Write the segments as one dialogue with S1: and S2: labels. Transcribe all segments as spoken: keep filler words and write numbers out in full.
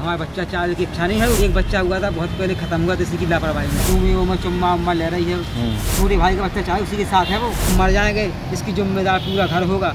S1: हमारा बच्चा चाहे की इच्छा नहीं है। एक बच्चा हुआ था बहुत पहले खत्म हुआ था इसी की लापरवाही में। चूमी वो में चुम्मा उम्मा ले रही है। पूरे भाई का बच्चा चाहे उसी के साथ है, वो मर जाएंगे, इसकी जिम्मेदार पूरा घर होगा।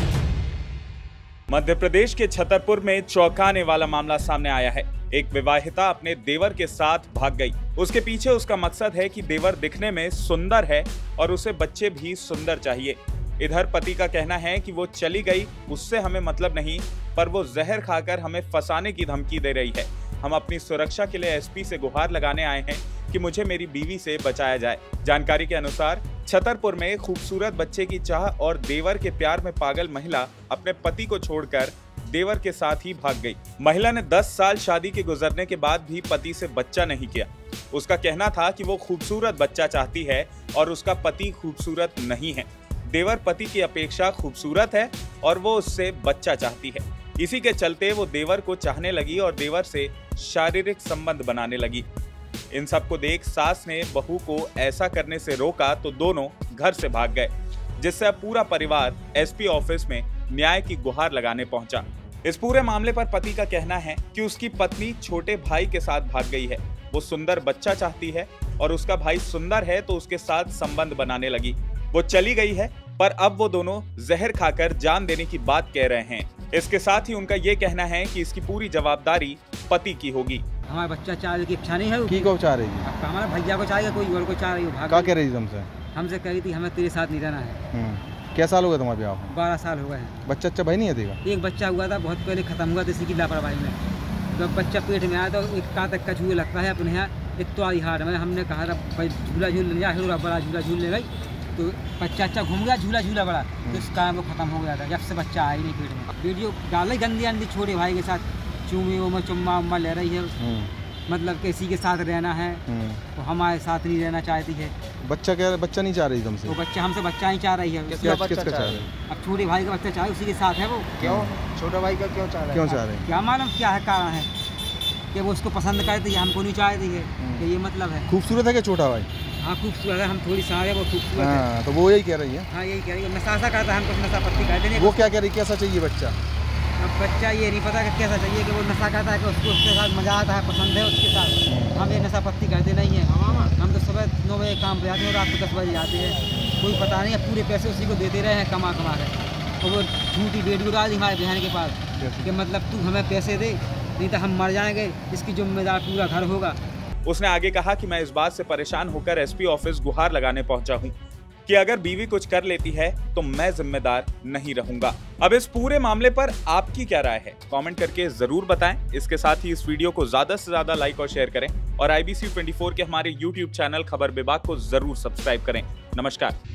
S2: मध्य प्रदेश के छतरपुर में चौंकाने वाला मामला सामने आया है। एक विवाहिता अपने देवर के साथ भाग गई। उसके पीछे उसका मकसद है कि देवर दिखने में सुंदर है और उसे बच्चे भी सुंदर चाहिए। इधर पति का कहना है कि वो चली गई, उससे हमें मतलब नहीं, पर वो जहर खाकर हमें फंसाने की धमकी दे रही है। हम अपनी सुरक्षा के लिए एसपी से गुहार लगाने आए हैं कि मुझे मेरी बीवी से बचाया जाए। जानकारी के अनुसार छतरपुर में खूबसूरत बच्चे की चाह और देवर के प्यार में पागल महिला अपने पति को छोड़कर देवर के साथ ही भाग गई। महिला ने दस साल शादी के गुजरने के बाद भी पति से बच्चा नहीं किया। उसका कहना था कि वो खूबसूरत बच्चा चाहती है और उसका पति खूबसूरत नहीं है। देवर पति की अपेक्षा खूबसूरत है और वो उससे बच्चा चाहती है। इसी के चलते वो देवर को चाहने लगी और देवर से शारीरिक संबंध बनाने लगी। इन सब को देख सास ने बहू को ऐसा करने से रोका तो दोनों घर से भाग गए, जिससे अब पूरा परिवार एसपी ऑफिस में न्याय की गुहार लगाने पहुंचा। इस पूरे मामले पर पति का कहना है कि उसकी पत्नी छोटे भाई के साथ भाग गई है। वो सुंदर बच्चा चाहती है और उसका भाई सुंदर है तो उसके साथ संबंध बनाने लगी। वो चली गई है, पर अब वो दोनों जहर खाकर जान देने की बात कह रहे हैं। इसके साथ ही उनका ये कहना है कि इसकी पूरी जवाबदारी पति की होगी।
S1: हमारा बच्चा चाहे की इच्छा नहीं है।
S3: की को चाह रही है?
S1: हमारा भैया को चाहिए, कोई और को चाह रही है।
S3: क्या कह रही थी तुमसे?
S1: हमसे कही थी हमें तेरे साथ नहीं रहना है।
S3: क्या साल हो गया तुम्हारे ब्याह को?
S1: बारह साल हो गए हैं।
S3: बच्चा अच्छा भाई नहीं है देगा?
S1: एक बच्चा हुआ था बहुत पहले खत्म हुआ था इसी की लापरवाही में। जब बच्चा पेट में आया तो एक कहाँ तक का झूला लगता है अपने यहाँ एक तो हाट में। हमने कहा था भाई झूला झूल ले जा, बड़ा झूला झूल ले गई तो बच्चा अच्छा घूम गया, झूला झूला बड़ा, तो इस कारण वो खत्म हो गया था। जब से बच्चा आया ही नहीं पेट में। वीडियो डाल गंदी अंदी छोटे भाई के साथ चूमी वो में चुम्मा उम्मा ले रही है, मतलब किसी के साथ रहना है तो हमारे साथ नहीं रहना चाहती है।
S3: बच्चा क्या बच्चा नहीं चाह रही तुमसे?
S1: वो बच्चा हमसे बच्चा ही चाह रही है।
S3: किसका बच्चा चाह रही है?
S1: अब छोटे भाई का बच्चा चाहे उसी के साथ है। वो
S3: क्यों छोटा भाई का क्यों चाह रहा है? क्यों चाह रहे हैं?
S1: क्या मालूम क्या है कारण है कि वो उसको पसंद करती है, हमको नहीं चाहती है, तो ये मतलब है।
S3: खूबसूरत है क्या छोटा भाई?
S1: हाँ खूबसूरत है, हम थोड़ी सारे वो खूबसूरत है।
S3: तो वो यही कह रही है?
S1: हाँ यही कह रही है, नशा सा करता है, हमको नशा पत्ती कहते नहीं।
S3: वो क्या कह रही है कैसा चाहिए बच्चा?
S1: अब बच्चा ये नहीं पता कि कैसा चाहिए कि वो नशा करता है कि उसको उसके साथ मजा आता है, पसंद है उसके साथ। हम ये नशा पत्ती करते नहीं है। हम तो सुबह नौ बजे काम पे जाते हैं, रात को दस बजे जाते हैं। कोई पता नहीं है, पूरे पैसे उसी को देते रहे हैं कमा कमा कर। तो वो झूठी वीडियो डाल दी हमारे बहन के पास कि मतलब तू हमें पैसे दे नहीं तो हम मर जाएंगे, इसकी जिम्मेदार पूरा घर होगा।
S2: उसने आगे कहा कि मैं इस बात से परेशान होकर एसपी ऑफिस गुहार लगाने पहुंचा हूं कि अगर बीवी कुछ कर लेती है तो मैं जिम्मेदार नहीं रहूंगा। अब इस पूरे मामले पर आपकी क्या राय है, कमेंट करके जरूर बताएं। इसके साथ ही इस वीडियो को ज्यादा से ज्यादा लाइक और शेयर करें और आईबीसी चौबीस के हमारे यूट्यूब चैनल खबर विभाग को जरूर सब्सक्राइब करें। नमस्कार।